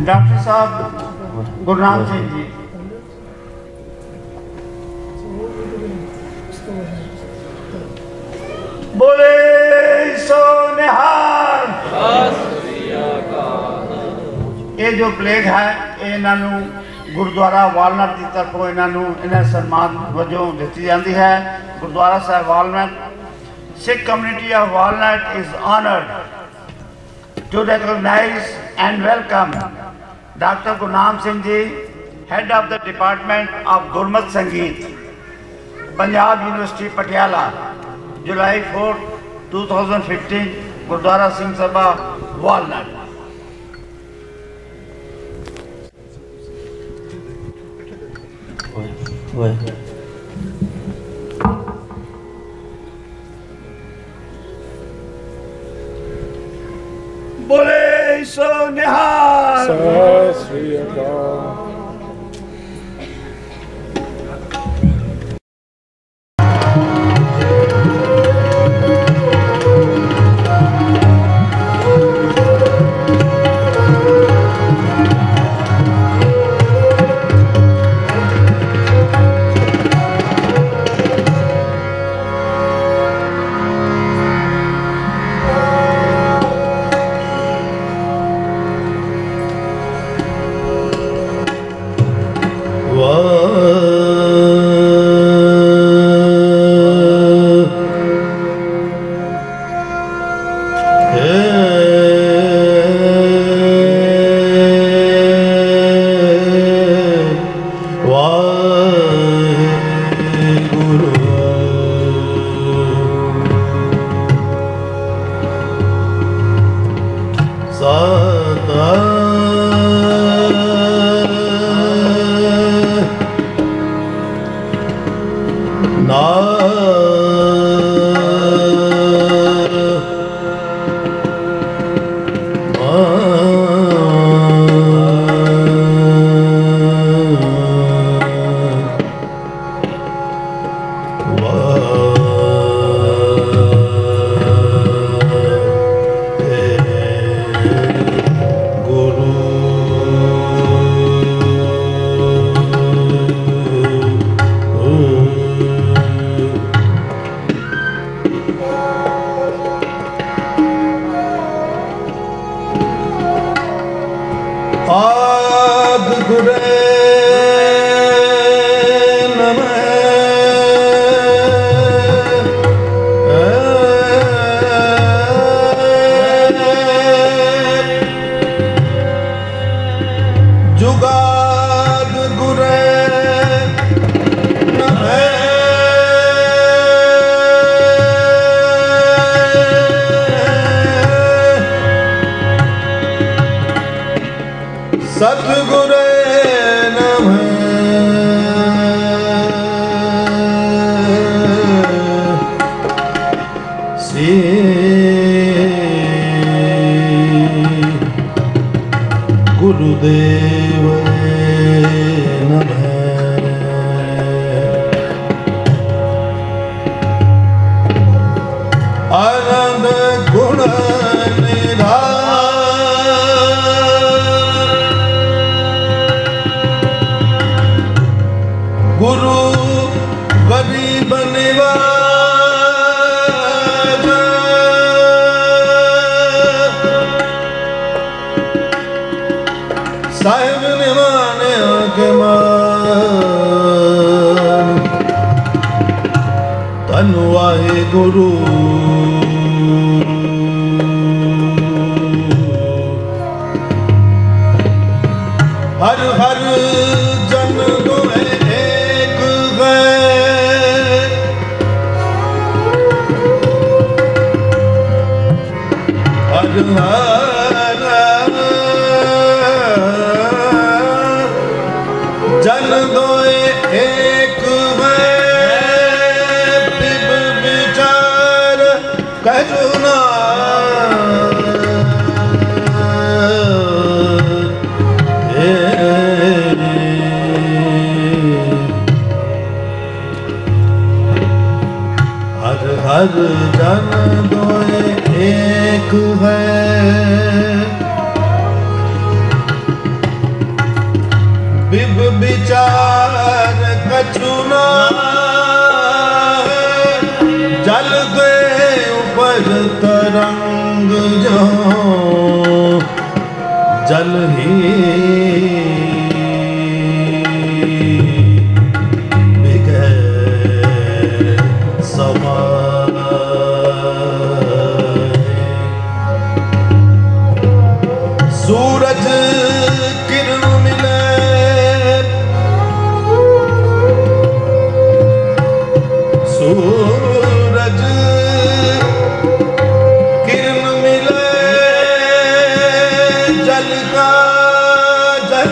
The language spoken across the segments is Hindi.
डॉक्टर साहब गुरनाम सिंह जी। बोले सो निहाल। ये जो प्लेग है इन्हों गुरुद्वारा वालनट की तरफों इन्हें सन्मान वजों दी जाती है। Gurdwara Sahib walnut Sikh community of Walnut is honored to recognize and welcome Dr. Gurnam Singh Jee, Head of the Department of Gurmat Sangeet, Punjab University, Patiala, July 4, 2015, Gurdwara Singh Sabha, Walnut. बोले सो निहाल। सत श्री अकाल। विचार कछु ना जल गए उपज तरंग जो जल ही बिगै सूरज किरण मिले सूरज किरण मिले जल का जल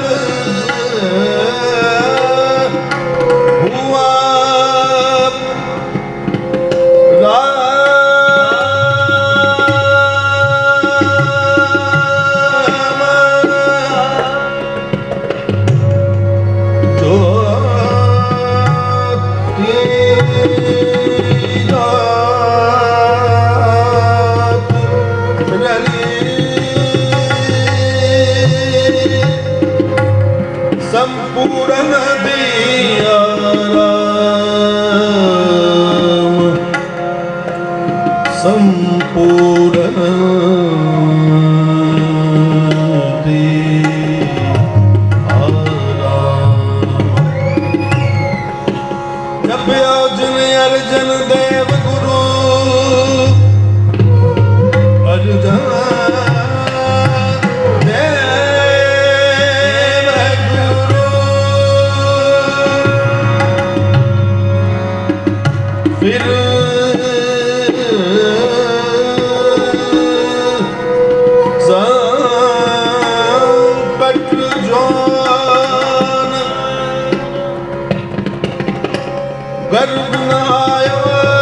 हुआ संपूर्ण दिया राम संपूर्ण दिया राम जब अर्जुन अर्जन देव गुरु अर्जन फिर संकट जोन गर्भ न आयो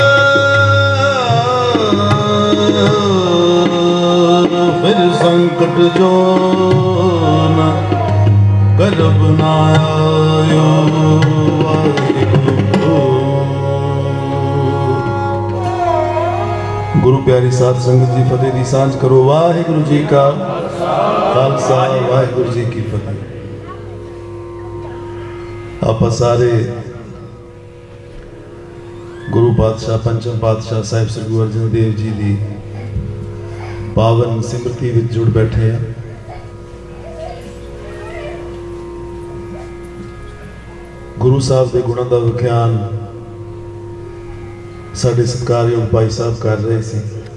फिर संकट जोन गर्भ न आयो गुरु प्यारी साध संगत जी फतेह दी सांझ करो। वाहिगुरु जी का खालसा वाहिगुरु जी की फतेह। आप सारे गुरु पातशाह पंचम पातशाह साहिब श्री गुरु अर्जन देव जी की पावन सिमरती विच जुड़ बैठे हैं। गुरु साहब के गुणों का विख्यान साढ़े सत्कारयोग भाई साहब कर रहे थे,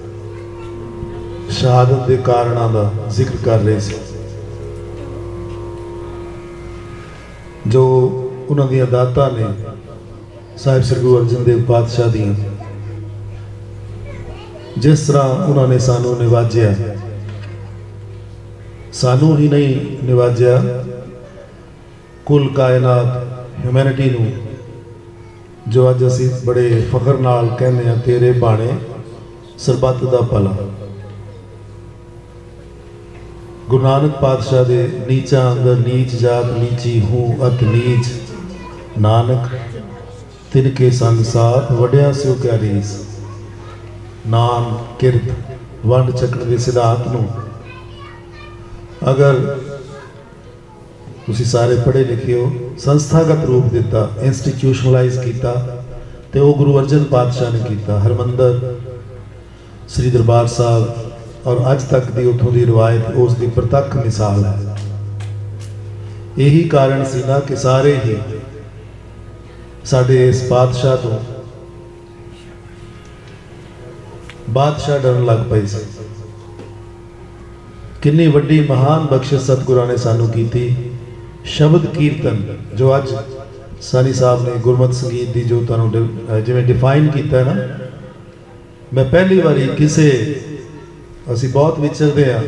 शहादत के कारणों का जिक्र कर रहे थे जो उन्होंने दाता ने साहिब श्री गुरु अर्जन देव पातशाह दी जिस तरह उन्होंने सानू निवाजिया, सानू ही नहीं निवाजिया कुल कायनात ह्यूमैनिटी नू जो अज असी बड़े फखर नाल कहने हैं तेरे बाणे सरबत दा भला। गुरु नानक पातशाह दे नीचा अंदर नीच जात नीची हूँ अत नीच नानक तिनके संग साथ वड्या स्यो क्या रीस। नाम किरत वंड चक्र के सिद्धांत नूं अगर तुसी सारे पढ़े लिखे हो संस्थागत रूप दिता इंस्टीट्यूशनलाइज किया तो वह गुरु अर्जन पातशाह ने किया। हरमंदर श्री दरबार साहब और अज तक की उतों की रिवायत उसकी प्रतख मिसाल है। यही कारण सी ना कि सारे ही साडे इस पातशाह तो बादशाह डरन लग पे से। कितनी वड्डी महान बख्शिश सतगुरां ने सानू की थी। शब्द कीर्तन जो अज सानी साहब ने गुरमत संगीत की जो तुहानू जिवें डिफाइन किया ना, मैं पहली बारी किसे असी बहुत विचरते हैं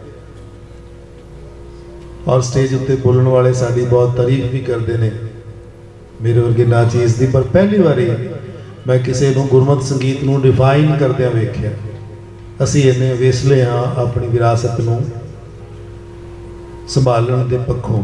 और स्टेज उत्ते बोलने वाले साड़ी बहुत तारीफ भी करते हैं मेरे वर्गे नाचीज़ की, पर पहली बारी मैं किसी को गुरमत संगीत नूं डिफाइन करदे वेख्या। असी इन्ने वेसले हाँ अपनी विरासत नूं संभालण दे पक्षों,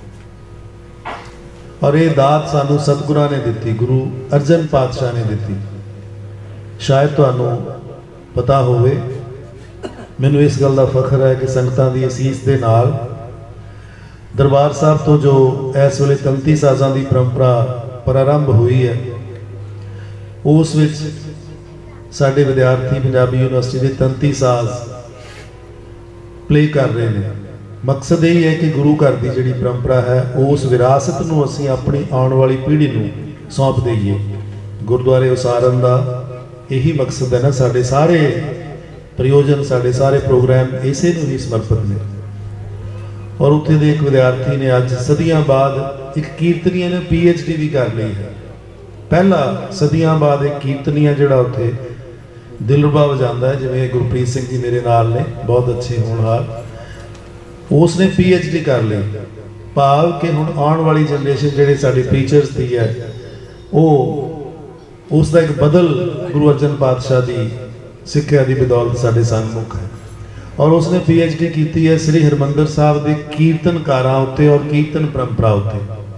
और ये दात सानू सतगुरां ने दी, गुरु अर्जन पातशाह ने दी। शायद तुहानू पता होवे, मैनू इस गल का फखर है कि संगतां दी असीस दे नाल दरबार साहब तो जो इस वेले तंती साज़ां की परंपरा प्रारंभ हुई है, उस विच साडे विद्यार्थी पंजाबी यूनिवर्सिटी के तंती साज़ प्ले कर रहे हैं। मकसद यही है कि गुरु घर की जिहड़ी परंपरा है उस विरासत नूं असीं अपनी आने वाली पीढ़ी नूं सौंप दईए। गुरुद्वारे उसारन का यही मकसद है ना, साडे सारे प्रयोजन, साडे सारे प्रोग्राम इसे नूं ही समर्पित ने। और उत्थे दे एक विद्यार्थी ने अज सदियां बाद एक कीर्तनीय ने PhD भी कर ली है। पहला सदियां बाद एक कीर्तनीय जिहड़ा उत्थे दिलरुबा वजांदा है, जिवें गुरप्रीत सिंह जी मेरे नाल ने, बहुत अच्छे होनहार, उसने PhD कर ली। भाव कि हुण आने वाली जनरेशन जिहड़े साडे टीचर्स दी है वो उसका एक बदल गुरु अर्जन पातशाह की सिक्ख्या की बदौलत साडे सन्मुख है। और उसने PhD की है श्री हरमंदर साहब के कीर्तनकारां उत्ते और कीर्तन परंपरा उत्ते।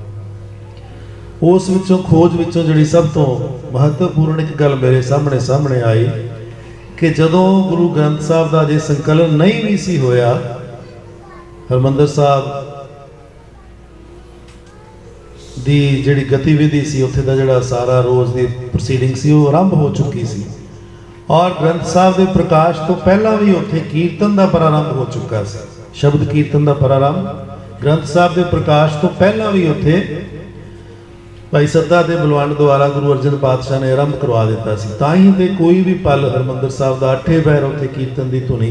उस विचों खोज विचों जिहड़ी सब तो महत्वपूर्ण एक गल मेरे सामने आई कि जदों गुरु ग्रंथ साहब का जे संकलन नहीं भी सी होया, हरमंदर साहब दी जिहड़ी गतिविधि सी उत्थे दा जिहड़ा सारा रोज़ दी प्रोसीडिंग सी वो आरंभ हो चुकी सी। और ग्रंथ साहब के प्रकाश तो पहला भी उत्थे कीर्तन का प्रारंभ हो चुका सी। शब्द कीर्तन का प्रारंभ ग्रंथ साहब के प्रकाश तो पहला भी उत्थे भाई सद्दा के बलवंड द्वारा गुरु अर्जन पातशाह ने आरंभ करवा दिता सी। तां ही ते कोई भी पल हरमंदर साहब का 8 पैर उत्थे कीर्तन की धुनी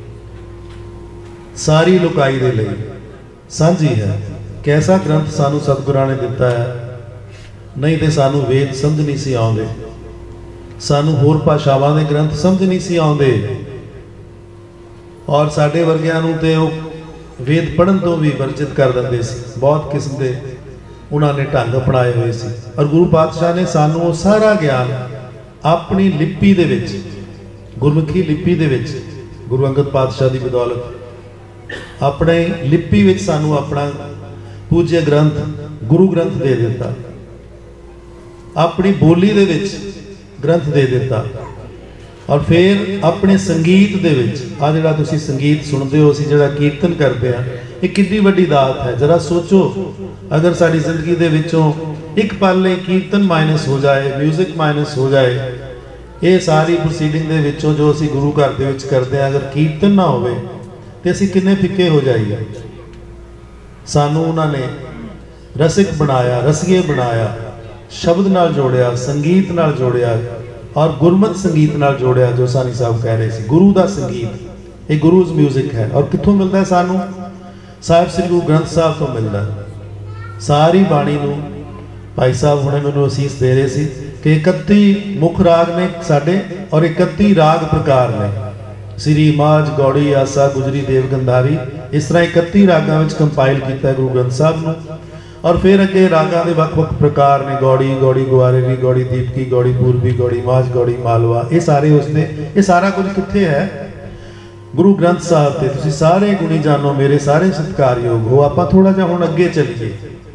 सारी लुकाई दे लई सांझी है। कैसा ग्रंथ सानू सतगुरां ने दिता है, नहीं तो सानू वेद समझ नहीं सी आउंदे, सानू होर भाषावां दे ग्रंथ समझ नहीं सी आउंदे। और साडे वर्गियां नूं ते वेद पढ़न तो भी वर्जित कर दिंदे सी। बहुत किस्म के उन्होंने ढंग अपनाए हुए सी। और गुरु पातशाह ने सानू वो सारा ज्ञान अपनी लिपि दे विच, गुरमुखी लिपि दे विच, गुरु अंगद पातशाह की बदौलत अपने लिपि विच सानू अपना पूज्य ग्रंथ गुरु ग्रंथ दे दिता, अपनी बोली दे विच ग्रंथ दे दिता। और फिर अपने संगीत दे विच आ जिहड़ा तुसीं संगीत सुनते हो, असीं जिहड़ा कीर्तन करते हैं, ये कितनी वड्डी दात है। जरा सोचो, अगर साडी जिंदगी दे विचों एक पल कीर्तन माइनस हो जाए, म्यूजिक माइनस हो जाए, ये सारी प्रोसीडिंग दे विचों जो असीं गुरु घर दे विच करते हैं, अगर कीर्तन ना होवे ते असीं किन्ने फिक्के हो जाइए। सानू उन्होंने रसिक बनाया, रसीए बनाया, शब्द नाल जोड़िया, संगीत नाल जोड़िया और गुरमत संगीत नाल जोड़िया। जो सानी साहब कह रहे थे, गुरु का संगीत ये गुरुज म्यूजिक है। और कित्थों मिलता है सानू? साहिब श्री गुरु ग्रंथ साहब तो मिलता है। सारी बाणी नूं भाई साहब हुणे मैनूं असीस दे रहे सी कि 31 मुख राग ने साडे और 31 राग प्रकार ने, श्री माज, गौड़ी, आसा, गुजरी, देव, गंधारी, इस तरह 31 रागां विच कंपाइल किया गुरु ग्रंथ साहब नूं। और फिर अगे रागां दे वख-वख प्रकार ने, गौड़ी, गौड़ी गुआरेरी, गौड़ी दीपकी, गौड़ी पूर्वी, गौड़ी माज, गौड़ी मालवा, ये सारे उसने, ये सारा कुछ कित्थे है? गुरु ग्रंथ साहब ते। तुसीं सारे गुणी जानो, मेरे सारे सत्कारयोग हो। आपां थोड़ा जिहा हुण अगे चलीए,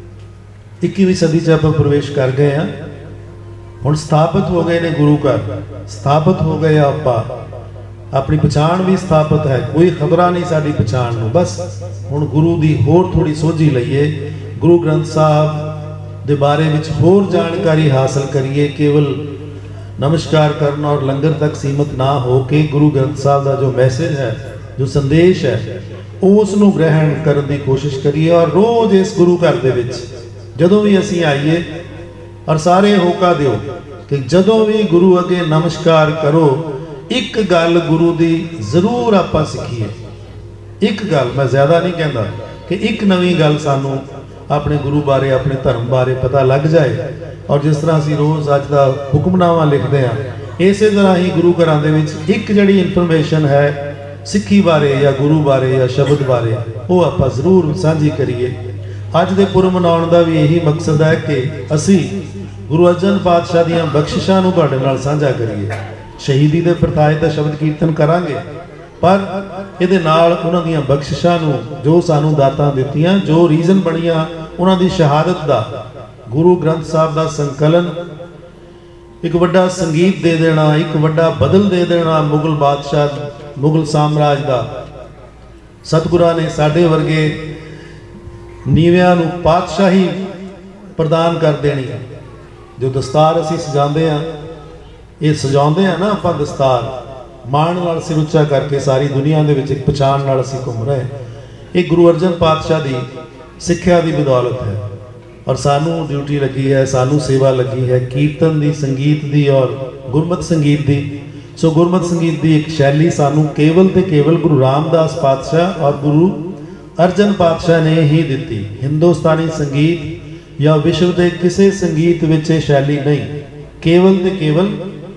21वीं सदी च आपां प्रवेश कर गए हैं। हुण स्थापित हो गए ने गुरु घर, स्थापित हो गए आपां, अपनी पछाण भी स्थापित है, कोई खतरा नहीं साडी पछाण नूं। बस हुण गुरु दी होर थोड़ी सोझी लईए, गुरु ग्रंथ साहब दे बारे विच होर जानकारी हासिल करिए। केवल नमस्कार करना और लंगर तक सीमित ना हो के गुरु ग्रंथ साहब का जो मैसेज है, जो संदेश है, उस नूं ग्रहण करने की कोशिश करिए। और रोज़ इस गुरु घर दे विच जदों भी असीं आइए, और सारे होका दिओ कि जदों भी गुरु अगे नमस्कार करो, एक गल गुरु दी जरूर आपां सीखीए। एक गल, मैं ज़्यादा नहीं कहता, कि एक नवी गल सानू अपने गुरु बारे, अपने धर्म बारे पता लग जाए। और जिस तरह असीं रोज़ अज दा हुक्मनामा लिखते हैं, इस तरह ही गुरु घरां दे विच एक जिहड़ी इन्फॉर्मेशन है सिੱਖੀ बारे या गुरु बारे या शब्द बारे, वो आपां जरूर साझी करिए। अज दे पुर मनाउण दा भी यही मकसद है कि असीं गुरु अर्जन पातशाह दीआं बख्शिशां नूं तुहाडे नाल साझा करिए। शहीदी दे परताए दा शब्द कीर्तन करांगे, पर इहदे नाल उन्हां दीआं बख्शिशां नूं जो सानू दातां दित्तियां, जो रीजन बणियां उन्हां दी शहादत दा, गुरु ग्रंथ साहब दा संकलन, एक वड्डा संगीत दे देना, एक वड्डा बदल दे देना मुगल बादशाह, मुगल साम्राज दा। सतगुरां ने साडे वर्गे ਨੀਵਿਆਂ ਨੂੰ ਪਾਤਸ਼ਾਹੀ ਪ੍ਰਦਾਨ ਕਰ ਦੇਣੀ। ਜੋ ਦਸਤਾਰ ਅਸੀਂ ਸਜਾਉਂਦੇ ਹਾਂ, ਇਹ ਸਜਾਉਂਦੇ ਹਾਂ ਨਾ ਆਪਾਂ ਦਸਤਾਰ, ਮਾਣ ਨਾਲ ਸਿਰ ਉੱਚਾ ਕਰਕੇ ਸਾਰੀ ਦੁਨੀਆ ਦੇ ਵਿੱਚ ਇੱਕ ਪਛਾਣ ਨਾਲ ਅਸੀਂ ਘੁੰਮ ਰਹੇ। ਇਹ ਗੁਰੂ ਅਰਜਨ ਪਾਤਸ਼ਾਹ ਦੀ ਸਿੱਖਿਆ ਦੀ ਬਦੌਲਤ ਹੈ। ਔਰ ਸਾਨੂੰ ਡਿਊਟੀ ਲੱਗੀ ਹੈ, ਸਾਨੂੰ ਸੇਵਾ ਲੱਗੀ ਹੈ ਕੀਰਤਨ ਦੀ, ਸੰਗੀਤ ਦੀ ਔਰ ਗੁਰਮਤ ਸੰਗੀਤ ਦੀ। ਸੋ ਗੁਰਮਤ ਸੰਗੀਤ ਦੀ ਇੱਕ ਸ਼ੈਲੀ ਸਾਨੂੰ ਕੇਵਲ ਤੇ ਕੇਵਲ ਗੁਰੂ ਰਾਮਦਾਸ ਪਾਤਸ਼ਾਹ ਔਰ ਗੁਰੂ ਅਰਜਨ ਪਾਤਸ਼ਾਹ ਨੇ ਹੀ ਦਿੱਤੀ। ਹਿੰਦੁਸਤਾਨੀ ਸੰਗੀਤ ਜਾਂ ਵਿਸ਼ਵ ਦੇ ਕਿਸੇ ਸੰਗੀਤ ਵਿੱਚ ਇਹ ਸ਼ੈਲੀ ਨਹੀਂ, ਕੇਵਲ ਤੇ ਕੇਵਲ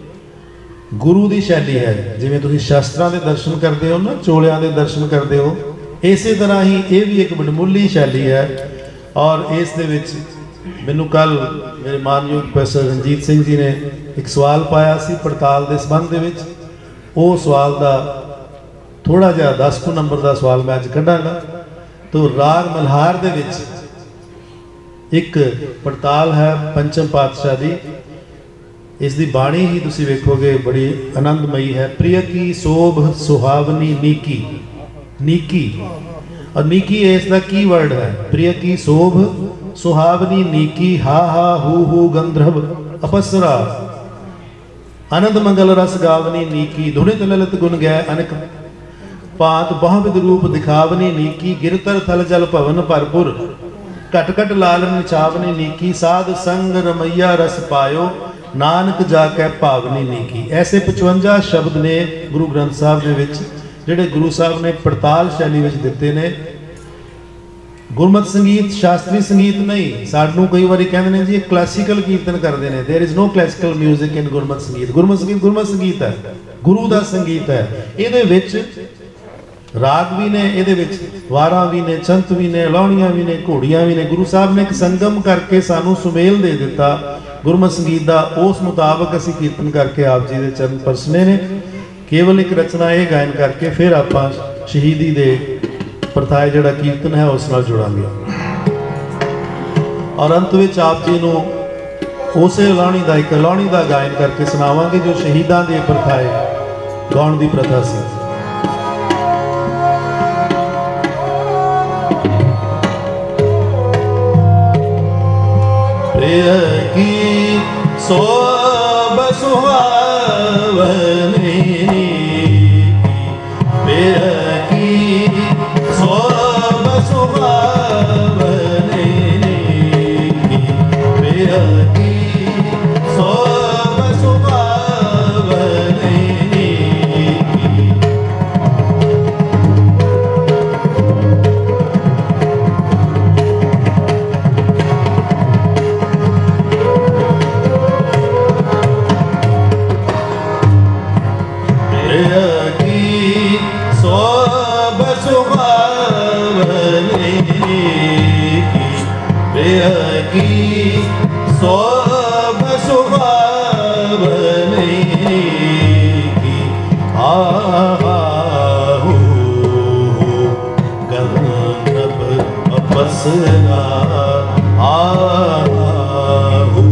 ਗੁਰੂ ਦੀ ਸ਼ੈਲੀ ਹੈ। ਜਿਵੇਂ ਤੁਸੀਂ ਸ਼ਾਸਤਰਾਂ ਦੇ ਦਰਸ਼ਨ ਕਰਦੇ ਹੋ ਨਾ, ਚੋਲਿਆਂ ਦੇ ਦਰਸ਼ਨ ਕਰਦੇ ਹੋ, ਇਸੇ ਤਰ੍ਹਾਂ ਹੀ ਇਹ ਵੀ ਇੱਕ ਵਡਮੁੱਲੀ ਸ਼ੈਲੀ ਹੈ। ਔਰ ਇਸ ਦੇ ਵਿੱਚ ਮੈਨੂੰ ਕੱਲ ਮੇਰੇ ਮਾਨਯੋਗ ਪ੍ਰੋਫੈਸਰ ਰਣਜੀਤ ਸਿੰਘ ਜੀ ਨੇ ਇੱਕ ਸਵਾਲ ਪਾਇਆ ਸੀ ਪੜਤਾਲ ਦੇ ਸੰਬੰਧ ਦੇ ਵਿੱਚ। ਉਹ ਸਵਾਲ ਦਾ ਥੋੜਾ ਜਿਹਾ 10 ਨੰਬਰ ਦਾ ਸਵਾਲ ਮੈਂ ਅੱਜ ਕੱਢਾਂਗਾ। तो राग मल्हार दे विच एक पड़ताल है पंचम पातशाह दी। इसकी बाणी ही तुसी वेखोगे बड़ी आनंदमयी है। प्रिय की सोभ सुहावनी नीकी, नीकी और नीकी इसका की वर्ड है। प्रिय की शोभ सुहावनी नीकी, हा हा हु गंधर्व अपसरा, आनंद मंगल रस गावनी नीकी, धुनित ललित गुण गए अनेक पात बहुविध रूप दिखावनी नीकी, गिरतर थल जल भवन भरपुर, कट कट लाल निछावनी नीकी, साध संग रमैया रस पायो, नानक जाके भावनी नीकी। ऐसे 55 शब्द ने गुरु ग्रंथ साहब दे विच जिहड़े गुरु साहब ने पड़ताल शैली विच दिते ने। गुरमत संगीत शास्त्रीय संगीत नहीं। सानू कई बार कहते हैं जी क्लासिकल कीर्तन करते हैं। There is no classical music in Gurmat Sangeet. Gurmat संगीत है, गुरु का संगीत है। इहदे विच राग भी ने, इहदे विच वारां भी ने, चंत भी ने, लाउणियां भी ने, घोड़ियां भी ने। गुरु साहब ने एक संगम करके सानू सुमेल दे दिता गुरमत संगीत का। उस मुताबक असीं कीर्तन करके आप जी दे चरण परसने ने। केवल एक रचना ये गायन करके फिर आपां शहीदी दे प्रथाए जिहड़ा कीर्तन है उस नाल जुड़ांगे। और अंत विच आप जी नूं उसे लाउणी दा एक लाउणी दा गायन करके सुणावांगे जो शहीदां दे प्रथाए गाउण दी प्रथा सी। प्रिय की सोभ सुहावनी, प्रिय की सोभ सुहावनी, प्रिय की सोभ सुहावनी। सोभ सुहावनी की, आहू गंधर्व अपसरा, आहू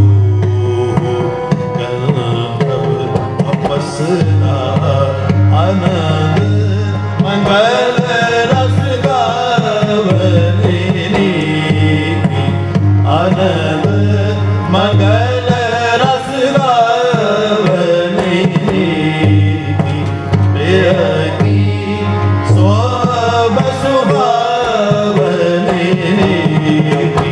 गंधर्व अपसरा, आनंद मंगल रस गावनी की, आनंद मंगल रस गावनी की, प्रिय की सोभ सुहावनी की।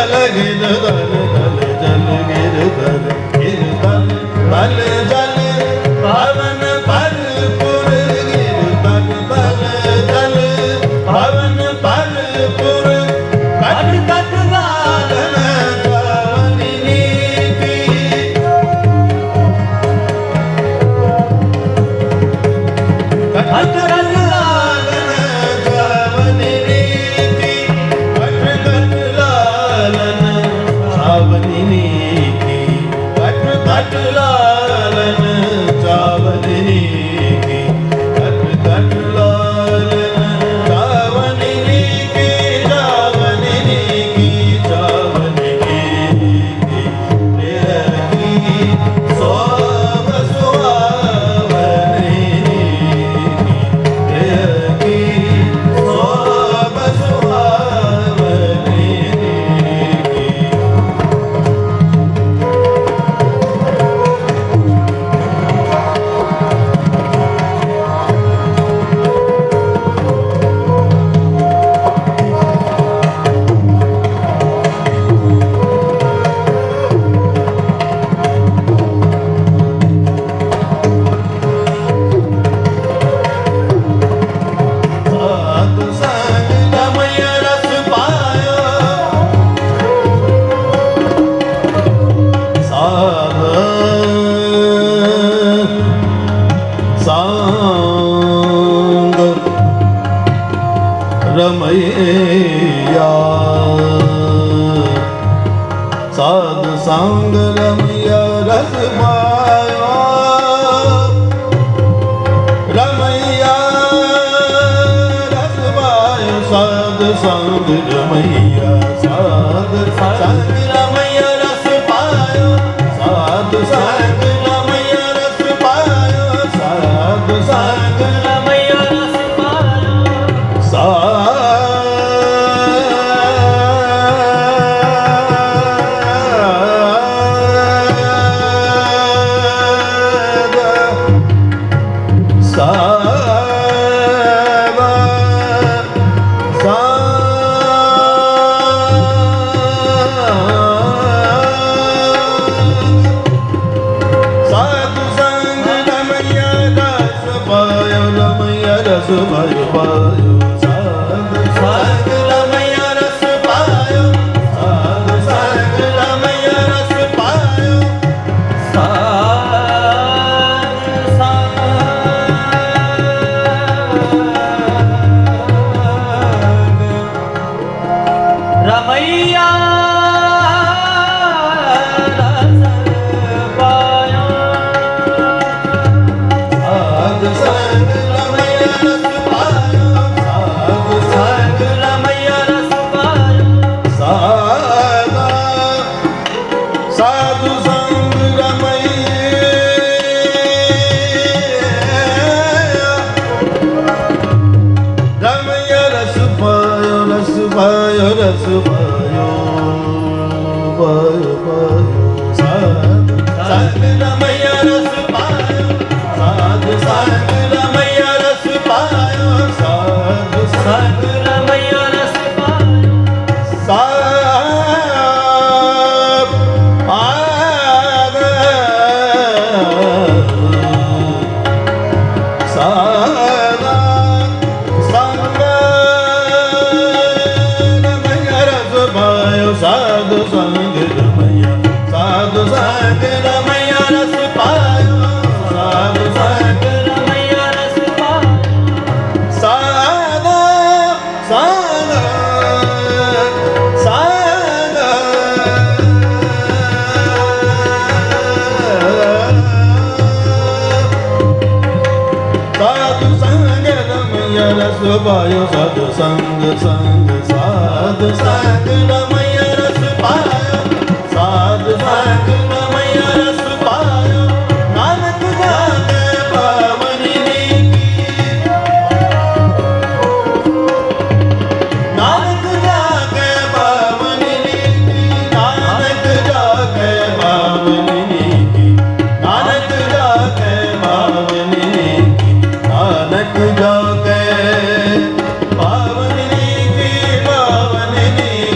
दल गिर दल दल जल गिर दल बल जल भवन परपुर गिर बल बल जल भवन परपुर कट कट लालन जावनी नीति कट कट लालन जावनी नीति कट कट लालन जावनी नीति कट कट लालन जावनी नीति कट कट लालन जावनी नीति जावनी नीति जावनी नीति तेरे की सोभ सुहावनी नीति तेरे की सोभ सुहावनी नीति साध संग रमय रस पायो साध संग रमैया साध संग रमैया रस पायो रमैया रस पायो साध संग रमैया साध संग रमैया रस पायो साध संग रमैया रस पायो साध संग रमैया रस पायो साधु संग रमैया रस पायो रमैया रस पायो पायो साधु संग रमैया रस पायो साधु संग रमैया रस पायो रमैया रस पायो साधु संग रमैया रस पायो साधु संग रमैया रस पायो साधा साधु संग रमैया रस पायो रस पायो रस पायो पायो पायो साधु संग रमैया रस पायो साधु संग रमैया रस पायो साधु संग रमैया रस पायो साधु संग रमैया साधु संग रमैया रस पायो साधु संग रमैया रस पायो साधा साधा साधा साधु संग रमैया रस पायो साधु संग संग साधु संग रमैया रस पायो साधु संग रमैया रस पायो नानक जाने पावनी नीति नानक जाके पावनी नीति नानक जाके पावनी नीति नानक जाके पावनी नीति नानक जाके पावनी नीति पावनी नीति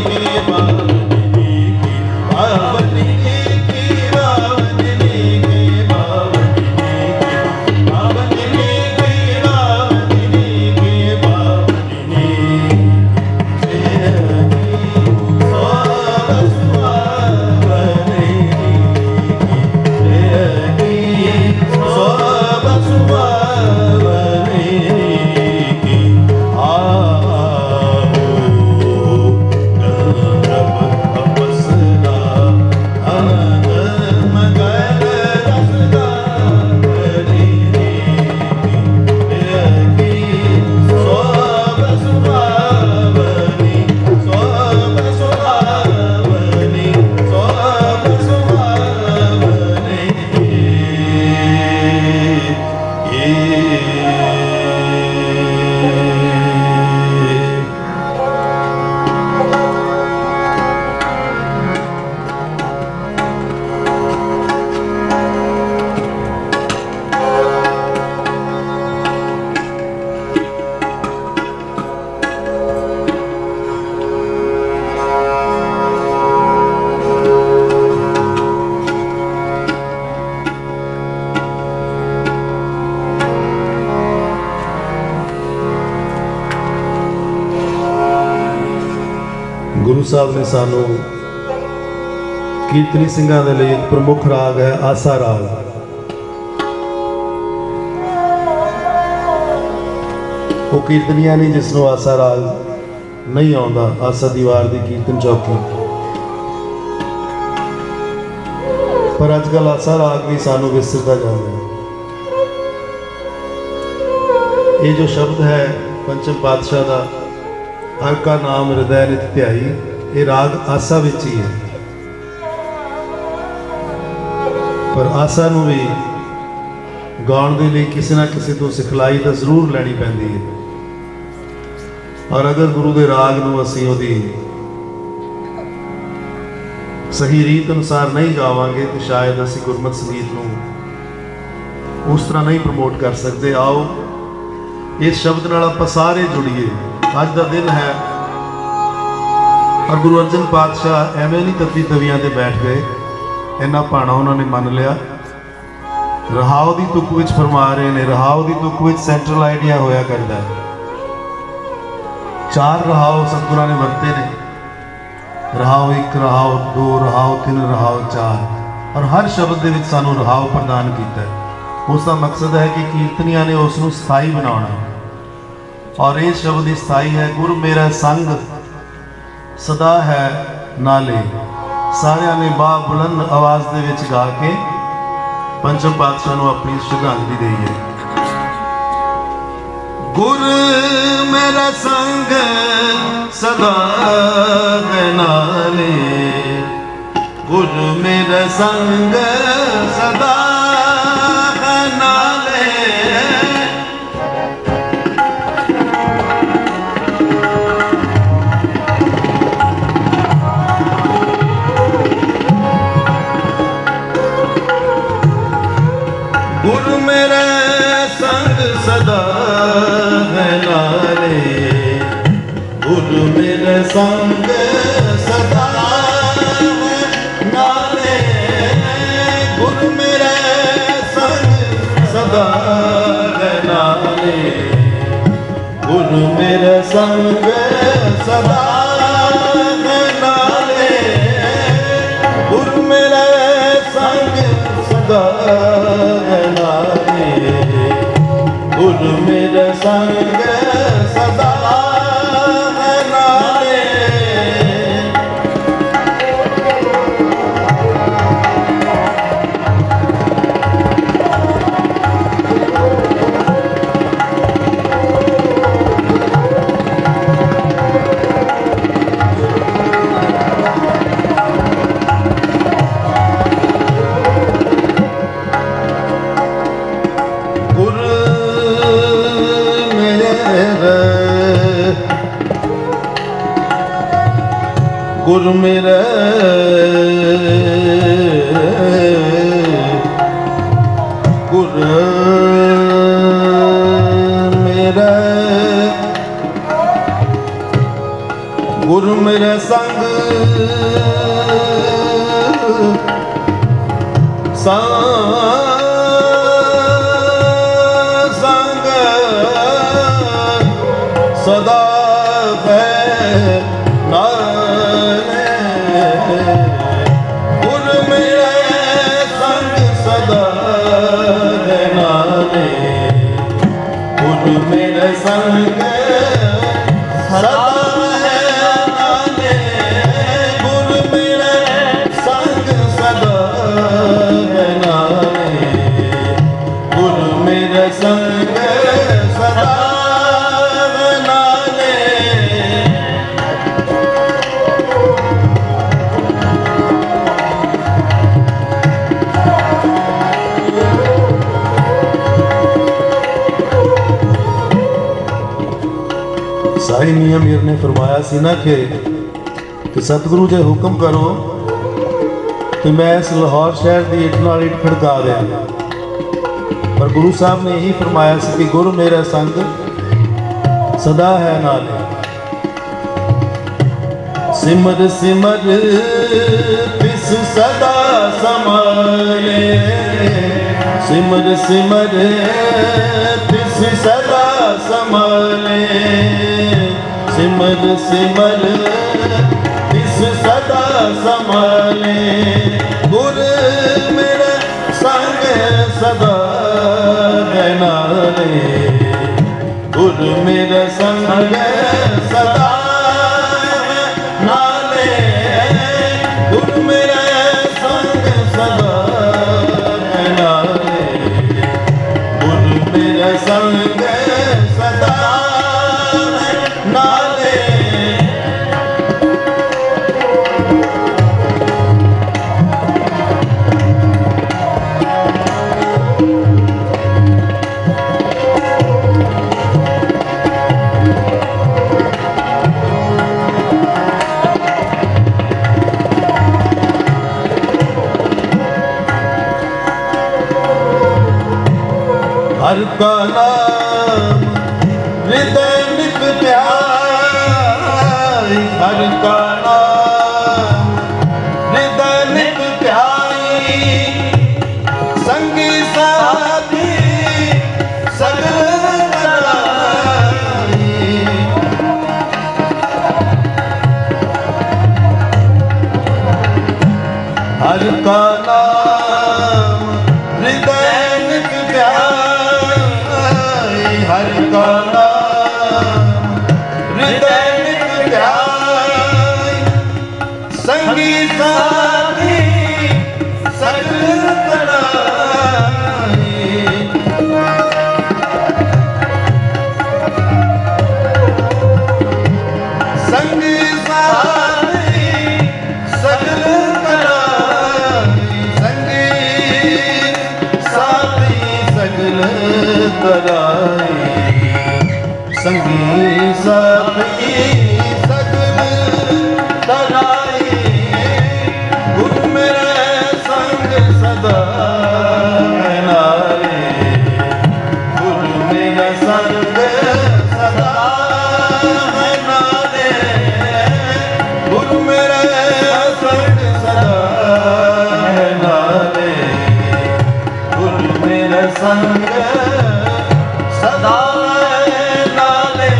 गुरु साहब ने सानू कीर्तनी सिंघां दे लई एक प्रमुख राग है आसा राग। वो कीर्तनिया नहीं जिसनों आसा राग नहीं आउंदा, आसा दीवार दी कीर्तन चौकी। पर अजकल आसा राग भी सानू विसरता जा रहा है। ये जो शब्द है पंचम पातशाह का हर का नाम हृदय नित ध्याई, ये राग आसा विच ही है। पर आसा नूं भी गाउण दे लई किसी ना किसी तो सिखलाई तो जरूर लैनी पैंदी है। और अगर गुरु के राग नूं असीं उहदी सही रीत अनुसार नहीं गावांगे तो शायद असीं गुरमत संगीत नूं उस तरह नहीं प्रमोट कर सकते। आओ इस शब्द नाल आपां सारे जुड़िए। अज का दिन है और गुरु अर्जन पातशाह एवें नहीं तत्ती तवियां ते बैठ गए, इन्ना भाणा उन्होंने मन लिया। रहाओ की तुक विच फरमा रहे ने, रहाओ की तुक विच सेंट्रल आइडिया होया करता है। 4 रहाओ सतगुरां ने वरते ने, रहाओ 1, रहाओ 2, रहाओ 3, रहाओ 4, और हर शब्द के सानू रहाओ प्रदान किया है। उसका मकसद है कि कीर्तनिया ने उसनू स्थाई बनाना, और ये शब्द स्थाई है गुर मेरा संग सदा है नाले। सारिया ने बा बुलंद आवाज दे विच गा के पंचम पातशाह नू अपनी श्रद्धांजलि दी है। गुर मेरा संग सदा है नाले, गुर मेरा संग सदा है नाले। गुर मेरे संग सदा है नाले, गुर मेरे संग सदा है नाले, गुर मेरे संग सदा है नाले, गुर मेरे संग सदा है नाले, गुर मेरे संग सदा है नाले, गुर मेरे संग सदा है नाले। गुर मेरे गुर मेरे गुर मेरे संग संग सदा है नाले, गुर मेरे संग सदा है नाले, गुर मेरे संग सदा है नाले, गुर मेरे संग सदा है नाले, गुर मेरे संग सदा है नाले। साईं मियां मीर ने फरमाया सी ना कि सतगुरु जे हुक्म करो तो मैं इस लाहौर शहर की इट नाल इट खड़का देंगा। पर गुरु साहब ने यही फरमाया सी कि गुरु मेरा संग सदा है नाले। सिमर सिमर तिस सदा समाले, सिमर सिमर तिस सदा समाले, सिमर सिमर सदा संभाले गुर मेरे संग सदा नाले गुर मेरे संग सदा नाले गुर मेरे संग सदा नाले गुर मेरे संग सदा नाले हर का नाम हृदय नित प्यारी हर का नाम हृदय नित प्यारी संगी साथी सगल कराई हर का नाम हृदय नित प्यारी हर का नाम हृदय नित प्यारी संगी साथी सगल कराई संगी साथी सगल कराई संगी साथी सगल कराई संगी साथी सगल कराई गुरु मेरे संग सदा नाले गुरु मेरा संग सदा नाले गुरु मेरा संग सदा नाले गुरु मेरा संग सदा नाले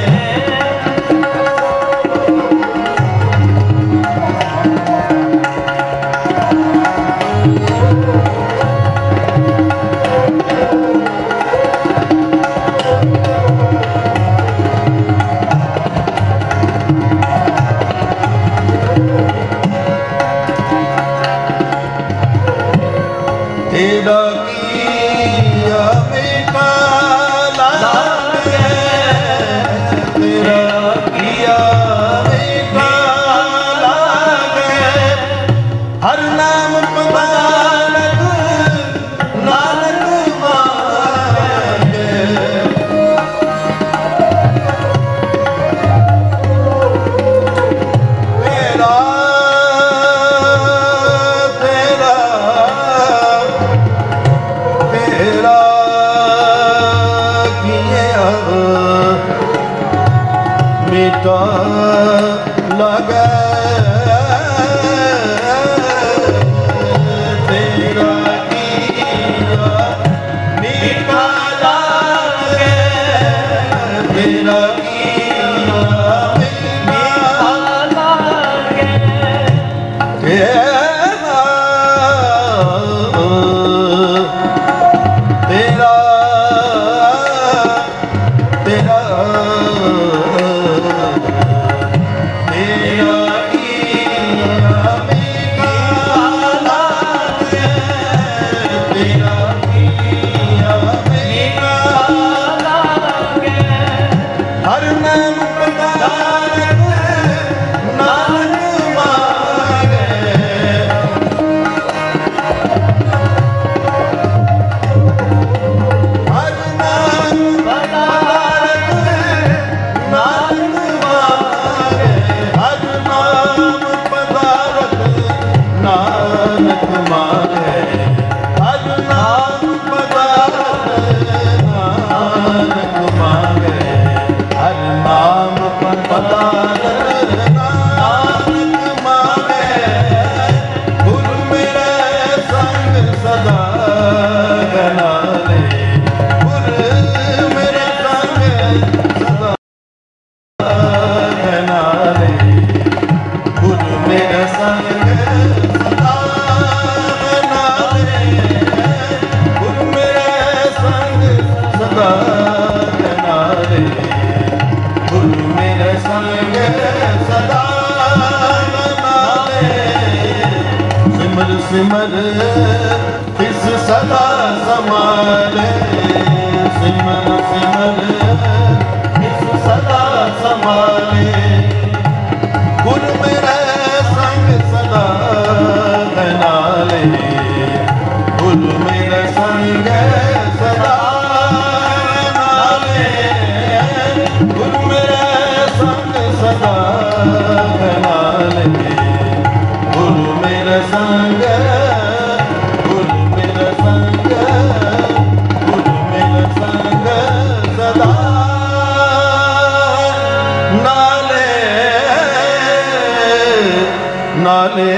तेरा किया बेटा लागे तेरा किया बेटा लागे हर नाम पदारक नानक मांगे तेरा तेरा तेरा किया बेटा लगे तेरा किया बेटा लगे तेरा किया बेटा लगे तेरा तेरा तेरा सिमर तिस सदा समारे सिमर सिमर तिस सदा समारे गुरु मेरे संग सदा नाले गुरु मेरे संग सदा नाले गुरु मेरे संग सदा नाले गुरु मेरे संग गुरु मेरे संग गुरु मेरे संग सदा नाले नाले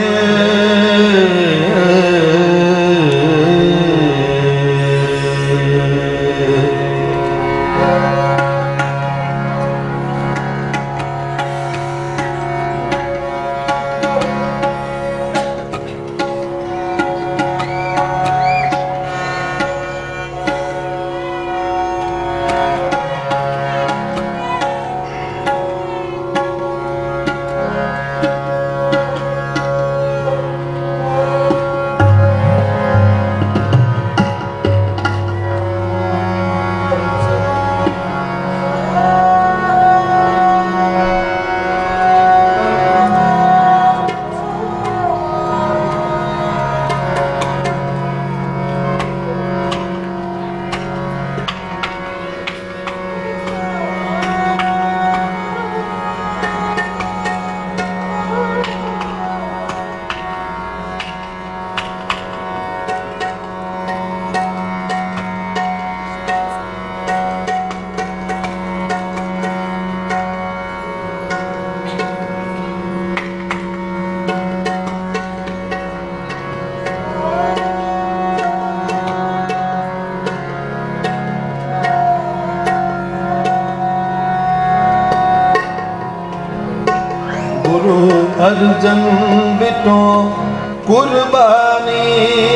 अर्जन बिटो कुर्बानी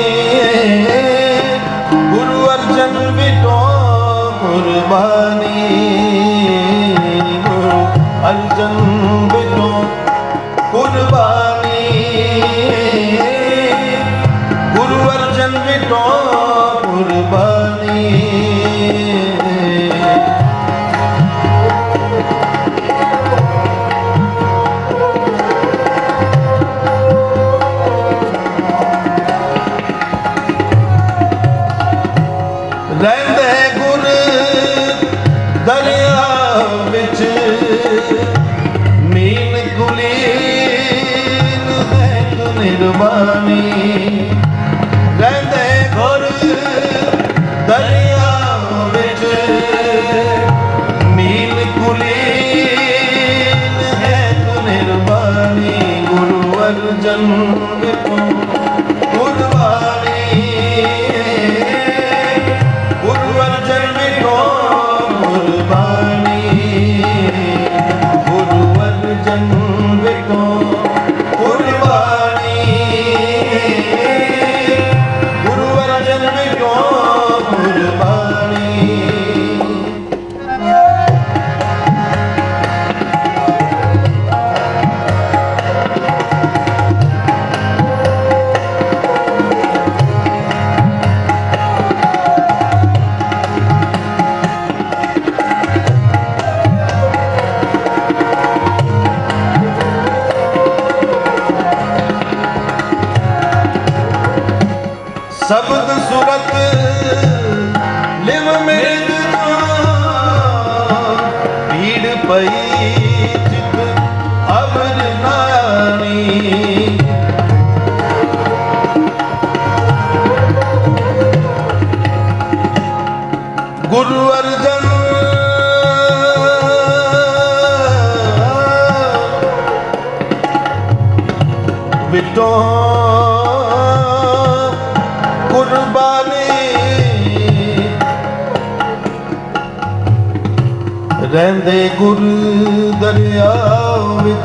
गुरु अर्जन बिटो कुर्बानी गुरु अर्जन बिटो कुर्बानी गुरु अर्जन बिटो कुर्बानी रहंदे गुर दरिया विच मीन कुलीन है निर्वाणी रहंदे गुर दरिया विच मीन कुलीन है निर्वाणी गुरु अर्जन बिटो कुर्बानी गुरु अर्जन बिटो कुर्बानी गुरु अर्जन बिटो कुर्बानी गुरु अर्जन बिटो कुर्बानी शब्द सूरत लिव मृग भीड़ पई चित अबर नानी गुरु अर्जन बिटो रहंदे गुर दरिया विच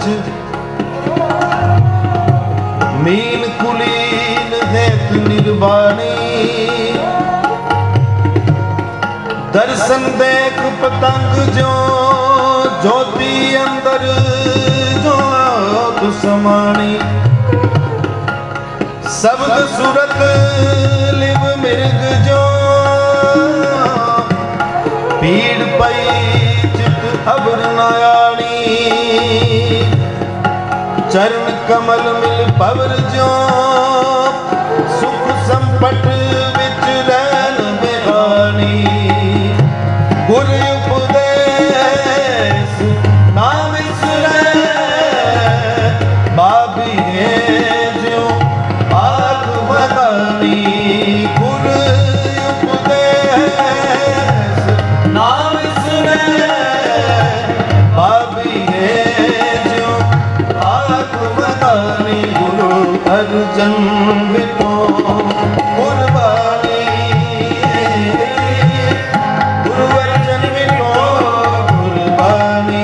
मीन कुलीन हैत निर्वाणी दर्शन देख पतंग जो ज्योति अंदर जो समाणी शब्द सूरत लिव मिर्ग जो पीड़ पई चित खबर न आनी चरण कमल मिल पवर जो सुख संपट विच रहन बिहानी गुर उपदेश ना विसरै बाबी है जो आग बगानी गुर उपदेश ना विसरै बाबी है जो आग बगानी गुरु अर्जन बितो कुर्बानी गुरु अर्जन बितो कुर्बानी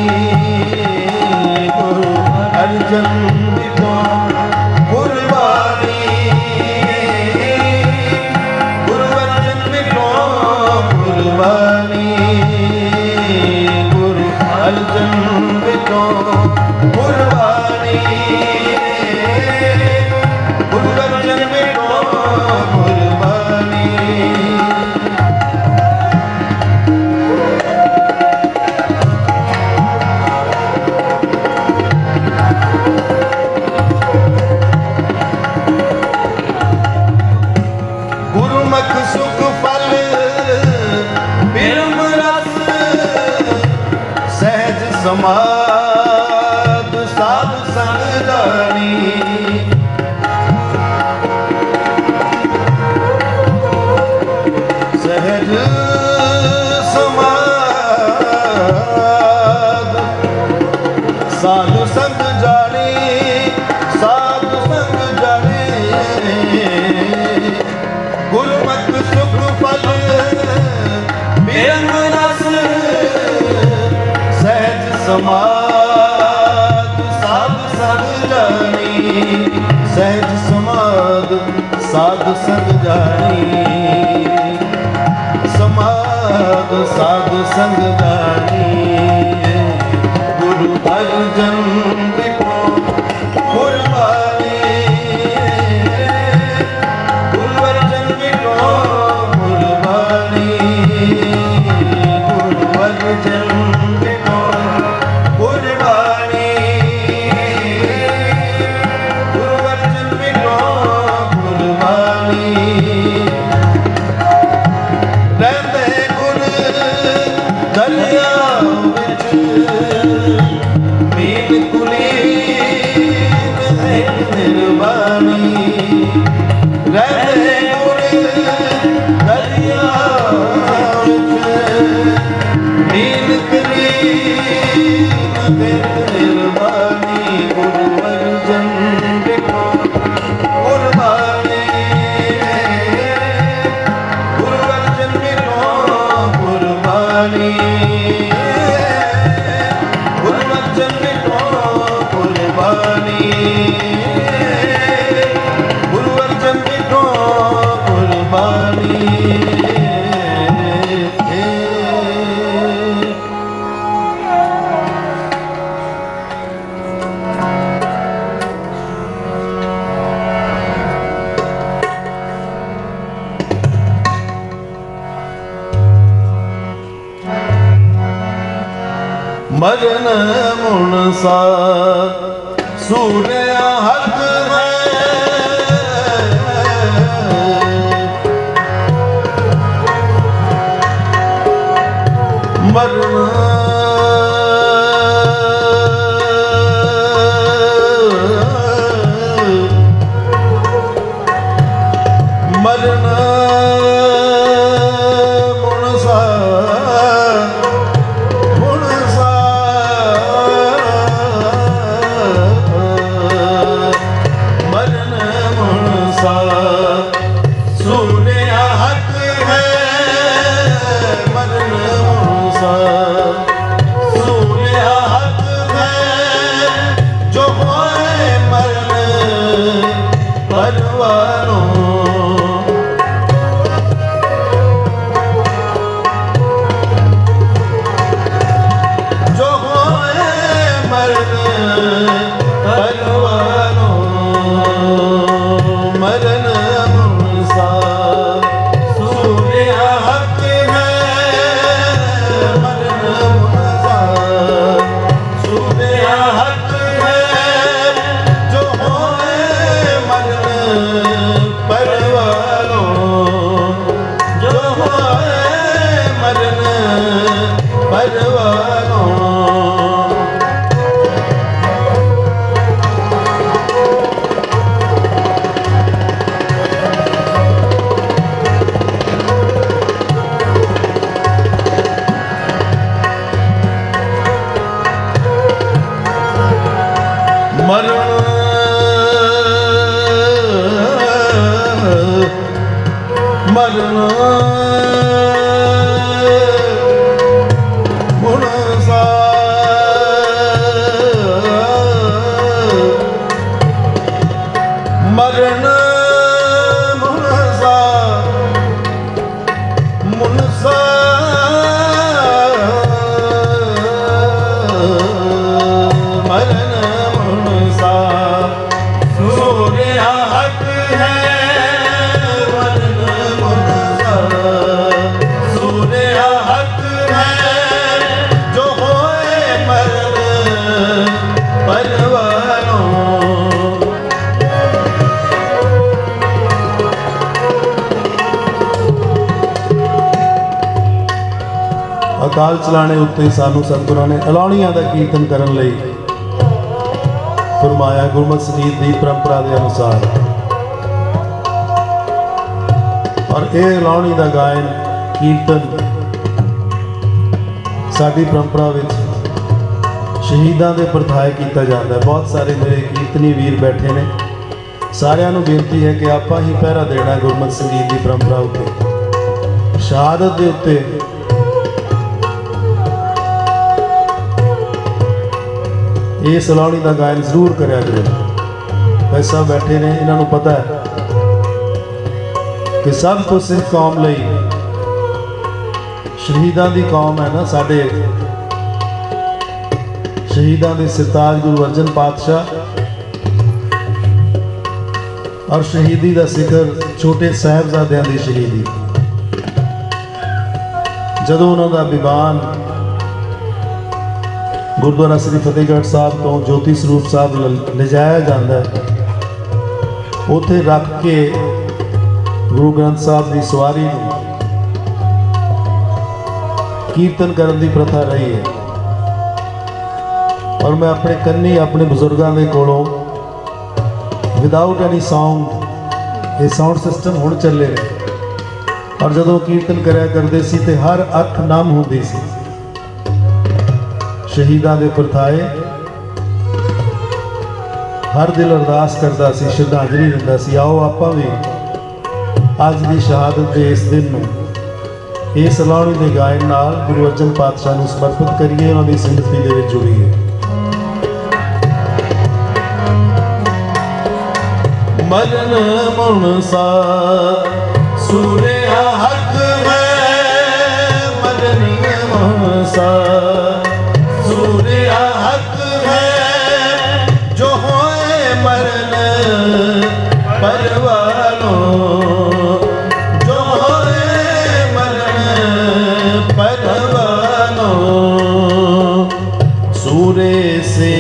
गुरु अर्जन बितो कुर्बानी गुरु अर्जन बितो कुर्बानी गुरु अर्जन बितो कुर्बानी गुरु अर्जन बितो कुर्बानी गुरुमुख सुख फल बिरम रस सहज समाध साधु संग जानी सहज समाध साधु संग जानी साधु संग जानी गुरुमुख सुख फल बिरम रस सहज समाध साधु संग जानी सहज समाध साधु संग जानी समाध साधु संग जानी गुरु अर्जन बिको कुर्बानी गुरु अर्जन बिको कुर्बानी गुरु अर्जन बिको कुर्बानी गुरु अर्जन बिको कुर्बानी रहते गुर दरिया विच मीन कुलीन निर्वाणी रहते गुर दरिया विच मीन कुलीन निर्वाणी गुरु अर्जन बिको कुर्बानी गुरु अर्जन बिको कुर्बानी गुरु अर्जन बिको कुर्बानी गुरु अर्जन बिको कुर्बानी मरन मुनसा सूर्या हक में मरन मरन मुनसा मरण मरण मुनसा मरण मुनसा मुनसा मरण मुनसा सूर्य हक है मरण मुनसा सूर्य हक है जो होए मरण परवानों अकाल चलाने उत्ते सानू सतगुरां ने अलाउणियां दा कीर्तन करन लई फरमाया गुरमत संगीत दी परंपरा के अनुसार। और ये अलाउणी दा गायन कीर्तन साडी परंपरा विच शहीदां दे परथाए किया जाता है। बहुत सारे मेरे कीर्तनी वीर बैठे ने, सारिਆਂ ਨੂੰ बेनती है कि आपां ही पहरा देना गुरमत संगीत की परंपरा उत्ते शहादत के उत्ते इस अलाउणी का गायन जरूर करा करो। पैसा बैठे ने, इन्हों पता है कि सब तो सिख कौम लई शहीदां दी कौम है ना। साडे शहीदां दे सरताज गुरु अर्जन पातशाह और शहीदी का सिखर छोटे साहिबजादियां दी शहीदी जदों उन्हों का विवान गुरुद्वारा श्री फतेहगढ़ साहब तो ज्योति स्वरूप साहब ले जाया जाता है, उत्थे रख के गुरु ग्रंथ साहब की सवारी कीर्तन करने की प्रथा रही है। और मैं अपने कन्नी अपने बुजुर्गों के कोलों विदाउट एनी साउंड, ये साउंड सिस्टम हुण चले और जदों कीर्तन कराया करते सी ते हर अख नम होंदी सी। शहीदां दे परथाए हर दिल अरदास करता सी, श्रद्धांजलि दिंदा सी। आओ आपां भी अज की शहादत के इस दिन नूं इस अलाउणी के गायन नाल गुरु अर्जन पातशाह नूं समर्पित करिए, उन्हां दी सिमरती दे विच जुड़ीए। मरण मुनसा सूर्य हक है मरण मुनसा सूर्य हक है जो होए मरण परवानों जो होए मरण परवानों सूर्य से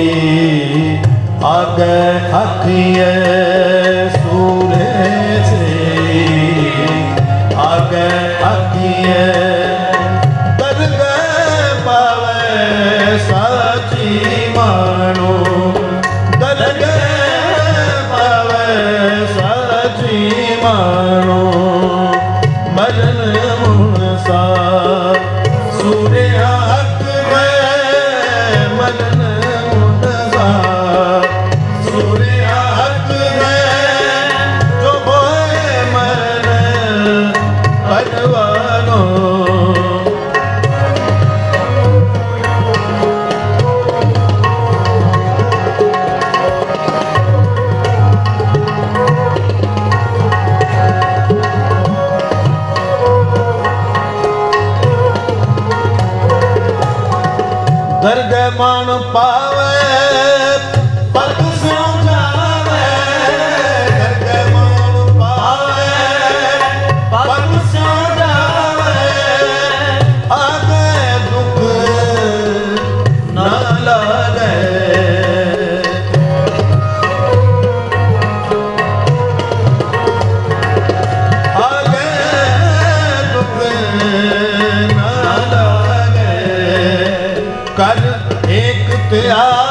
आगे अखिए सूर्य से आगे अखिए साची मानो दरगे पावे साची मानो मरण मुनसा सूर्य हक है मरण मुनसा सूर्य हक है जो होए मरण परवानों दर्द मान पावे पग सो जावे दर्द मान पावे पग सो जावे आगे दुख ना लागे आगे दुख ना लागे कर एक त्याग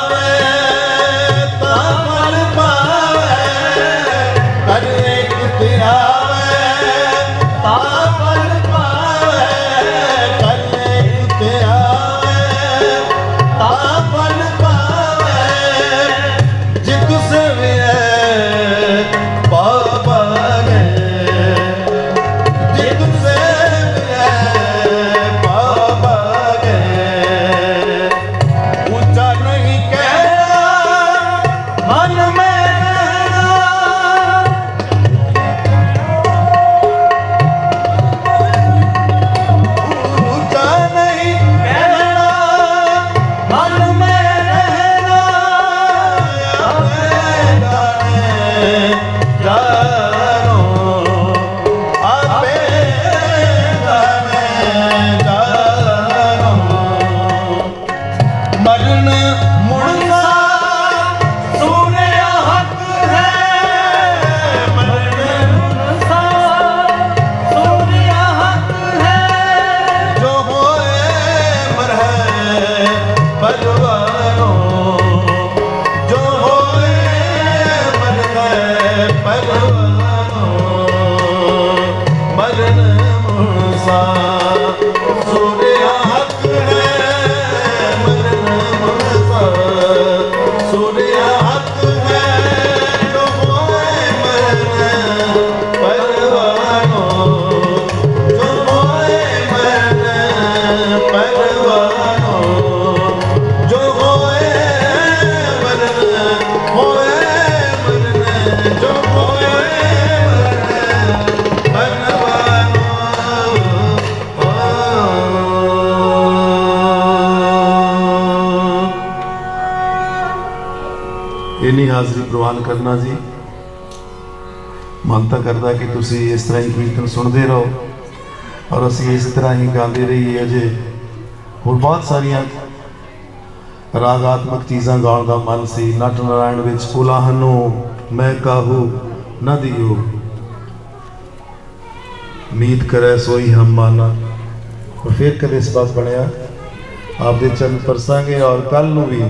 इन्नी हाज़री प्रवान करना जी। मन तो करता कि तुसी इस तरह ही कीर्तन सुनते रहो और असी इस तरह ही गाते रहिए। अजे होर बहुत सारिया रागात्मक चीज़ां गाउण दा मन सी। नट नारायण विच उलाहनो मैं काहू न दियो, मीत करे सोई हम माना। और फिर कदे सबब बनया आपदे चरण परसांगे और कल नूं भी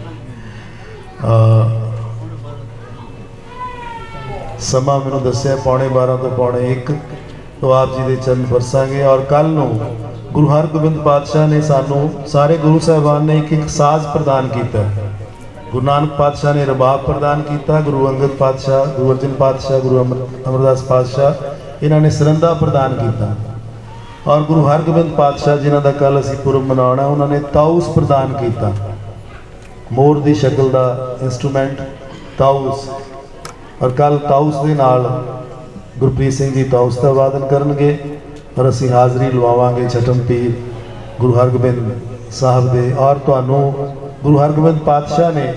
समा मैनूं दस्सिया 12:15 तो 1:45 तो आप जी के चरण परसांगे। और कल नूं गुरु हरगोबिंद पातशाह ने सानू सारे गुरु साहिबान ने एक साज प्रदान किया। गुरु नानक पातशाह ने रबाब प्रदान किया, गुरु अंगद पातशाह, गुरु अर्जन पातशाह, गुरु अमरदास पातशाह इन्होंने सरंदा प्रदान किया। और गुरु हरगोबिंद पातशाह जिन्हों का कल असी पुरब मनाना उन्होंने ताउस प्रदान किया, मोर की शक्ल का इंस्ट्रूमेंट ताउस। और कल ताउस के नाल गुरप्रीत सिंह जी ताउस का वादन करनगे और असी हाज़री लवावांगे छठम पीर गुरु हरगोबिंद साहब दे। और तुहानू गुरु हरगोबिंद पातशाह ने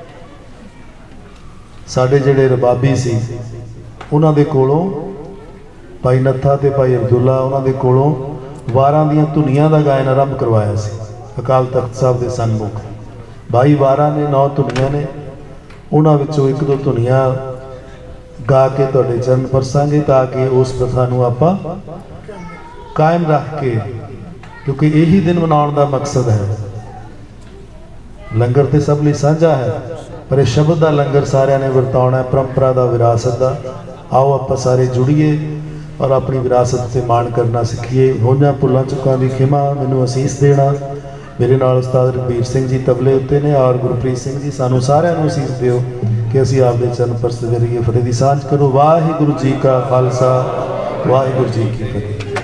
साडे जिहड़े रबाबी सी उन्हां दे कोलों भाई नत्था ते भाई अब्दुल्ला उन्हां दे कोलों वारां दीयां धुनियां दा गायन आरंभ करवाया सी अकाल तख्त साहब दे सन्मुख। भाई वारां ने 9 धुनियां ने, उन्हां विचों 1-2 धुनियां गा के तुहाडे चरण परसांगे ताकि उस प्रथा नूं आपां कायम रख के, क्योंकि यही दिन मनाउण दा मकसद है। लंगर तो सब लई साझा है पर यह शब्द का लंगर सारिਆਂ ने वरताउणा है, परंपरा का विरासत का। आओ आपां सारे जुड़िए और अपनी विरासत से माण करना सीखिए। होइयां भुल्लां चुकां दी खिमा मैनूं असीस देना। मेरे नाल उस्ताद रघबीर सिंह जी तबले उत्ते ने और गुरप्रीत सिंह जी सानू सारिਆਂ नूं असीस दिओ कि असीं आपदे चरण परसदे रहिए। फतेह दी सांझ करो। वाहिगुरू जी का खालसा वाहिगुरू जी की फतेह।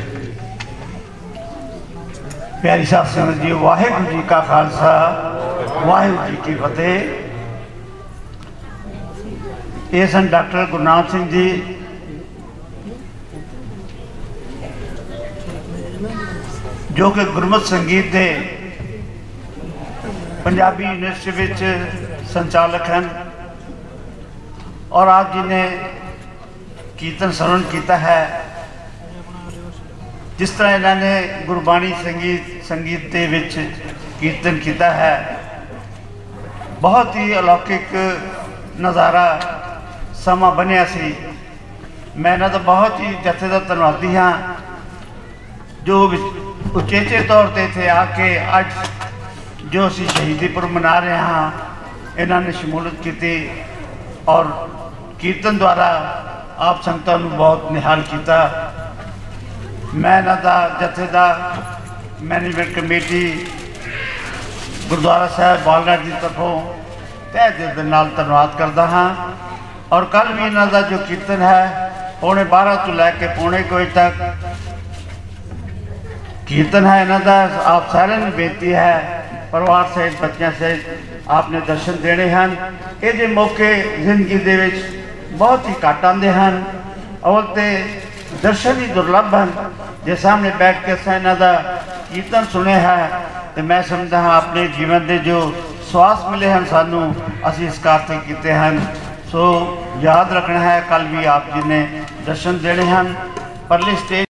प्यारी साध संगत जी, वाहिगुरू जी का खालसा वाहिगुरू जी की फतेह। ये सन डॉक्टर गुरनाम सिंह जी जो कि गुरमत संगीत के पंजाबी यूनिवर्सिटी विच संचालक हैं और आप जी ने कीर्तन श्रवण किया है। जिस तरह इन्होंने गुरबाणी संगीत के विच कीर्तन किया है, बहुत ही अलौकिक नज़ारा समा बनया सी। मैं इन्हां दा बहुत ही जथे का धन्नवादी हाँ जो उचेचे तौर पर इत्थे आके अज जो असी शहीदी पुरब मना रहे हाँ इन्होंने शमूलियत की और कीर्तन द्वारा आप संगतां नूं बहुत निहाल किया। मैं इन्हां दा जथे का management committee gurdwara Sahib walnut की तरफों तह दिल दे नाल धन्नवाद करता हाँ। और कल भी इन्हां दा जो कीर्तन है 12:15 तो लैके 1:45 बजे तक कीर्तन है इन्हां दा। आप सारिਆਂ ਨੂੰ बेनती है परिवार सहित बच्चों सहित आपने दर्शन देने हैं। ये मौके जिंदगी दे विच बहुत ही घट आते हैं और तो दर्शन ही दुर्लभ हैं। जे सामने बैठ के असां इन्हां दा कीर्तन सुने है तो मैं समझदा हाँ अपने जीवन के जो स्वास मिले हैं सानू असीं इस कारते कीते हैं। सो याद रखना है कल भी आप जी ने दर्शन देने हैं। परली स्टेज